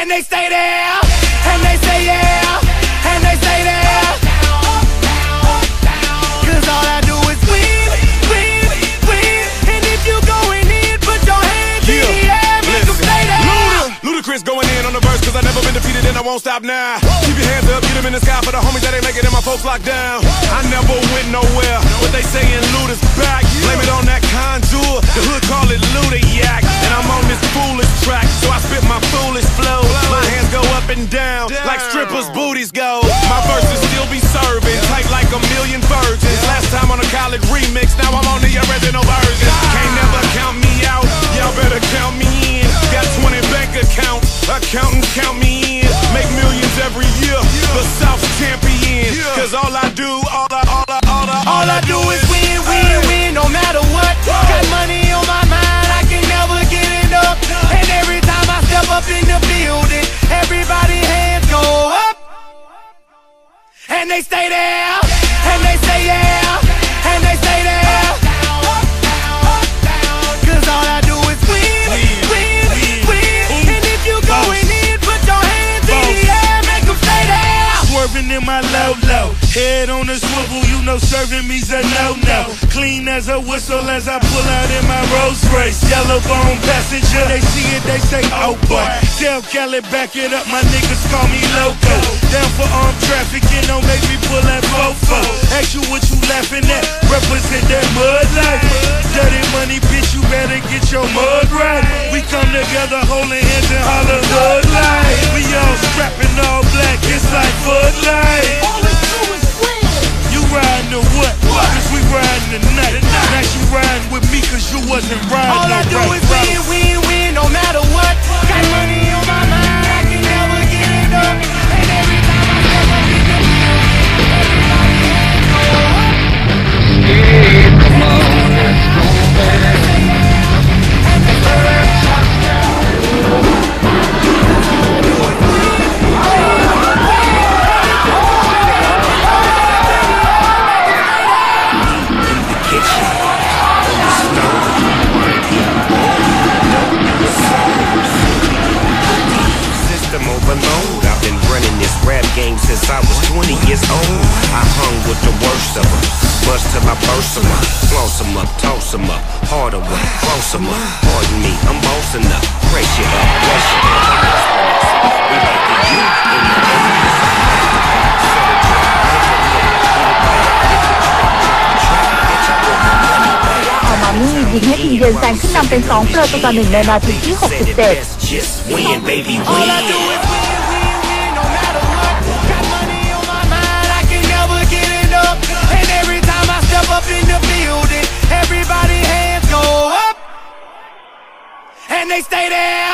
and they stay there, and they say yeah, and they stay there. Cause all I do is win, win, win. And if you going in, put your hands in the air, make them stay there. Ludacris going in on the verse, cause I never been defeated and I won't stop now. Keep your hands up, get them in the sky for the homies that ain't make it and my folks locked down. I never went nowhere, but they saying Luda's back. Blame it on that contour, the hood call it Luda-yak. And I'm on this foolish track, so I spit my foolish flow. My hands go up and down, like strippers' booties go. My verses still be serving, tight like a million virgins. Last time on a college remix, now I'm on the original version. Can't never count me out, y'all better count me in. Got 20 bank accounts, accountants count me in. Make millions every year, the South's champion. Cause all I do, all I do is win, win, win, no matter what. Got money on my mind, I can never get it up. And every time I step up in the building, everybody hands go up. And they stay there, and they say yeah, and they stay there. Cause all I do is win, win, win. And if you going in, put your hands in the air, make them stay there. Swerving in my low, head on the swivel, you know serving me's a no-no. Clean as a whistle as I pull out in my Rolls Royce. Yellow bone passenger, they see it, they say, oh boy. Tell Kelly, back it up, my niggas call me loco. Down for armed trafficking, don't make me pull that fofo. Ask you what you laughing at, represent that mud life. Dirty money, bitch, you better get your mud right. We come together holding hands and holler hood life. We all strapping all black, it's like Bud Light. All we do is win. You riding or what? Cause we riding tonight. Now you riding with me cause you wasn't riding. All I do is win, win, win, no matter what. Got money on my mind, I can never get it up. And every time I step up in the building, everybody hands go up. Come on, let's go back. And they say overload. I've been running this rap game since I was 20 years old. I hung with the worst of them, bust till I burst them up, floss them up, toss them up, harder work, close them up. Pardon me, I'm bossing up, brace you up, bless you up. We like the youth in the 80s. มามี่ยิงให้ทีมเยือนแซงขึ้นนำเป็น2 ประตูต่อ 1ในนาทีที่ 67 Just win, baby, all I do win. is win, win, win, no matter what. Got money on my mind, I can never get it up. And every time I step up in the building, everybody hands go up. And they stay there.